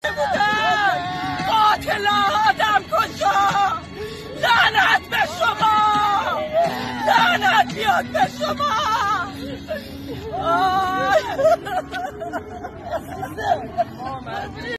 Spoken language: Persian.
بودن قاتل آدم کشا لعنت به شما لعنت بیاد به شما